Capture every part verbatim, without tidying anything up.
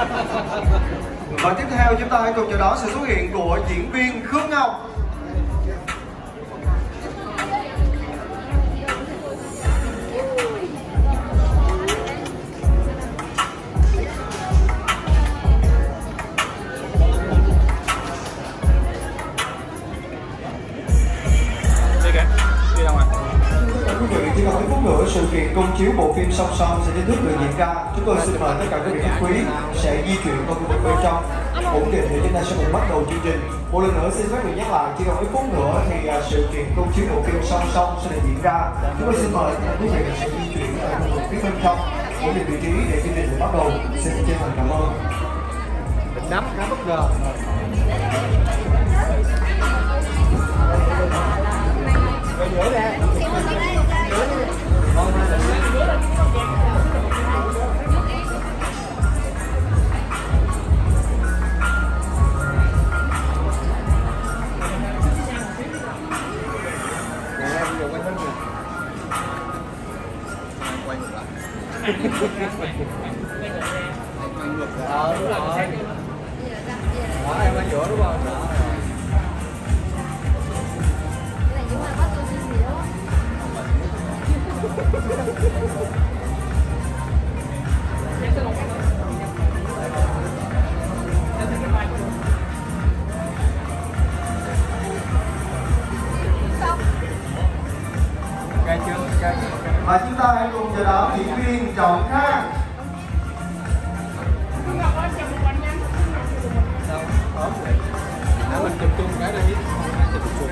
Và tiếp theo chúng ta hãy cùng chờ đón sự xuất hiện của diễn viên Khương Ngọc. Chỉ còn mấy phút nữa sự kiện công chiếu bộ phim song song sẽ chính thức được diễn ra. Chúng tôi xin mời tất cả các vị khách quý sẽ di chuyển qua khu vực bên trong ổn định để chúng ta sẽ cùng bắt đầu chương trình. Một lần nữa xin phép được nhắc lại, chỉ còn mấy phút nữa thì sự kiện công chiếu bộ phim song song sẽ được diễn ra. Chúng tôi xin mời tất cả quý vị sẽ di chuyển ở khu vực phía bên trong ổn định vị trí để chương trình được bắt đầu. Xin chân thành cảm ơn. Đắp khá bất ngờ. Rồi giữa ra. Ờ đúng rồi. Đó em ở giữa đúng không? Đó. Và chúng ta hãy cùng chờ đón diễn viên Trọng Khang. Để mình chụp chung cái đi. Chụp chung.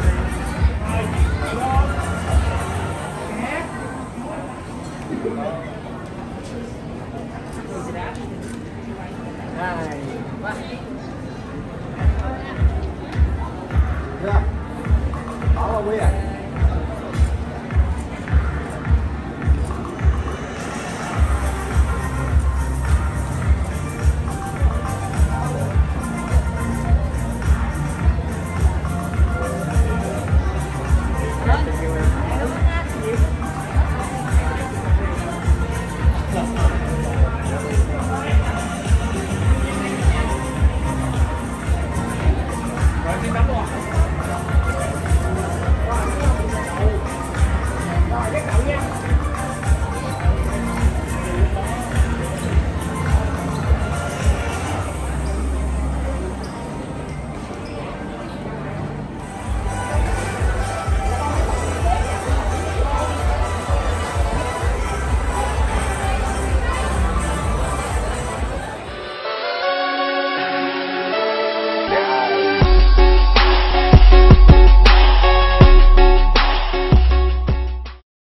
Này, quá. Dạ. Bỏ qua quý à.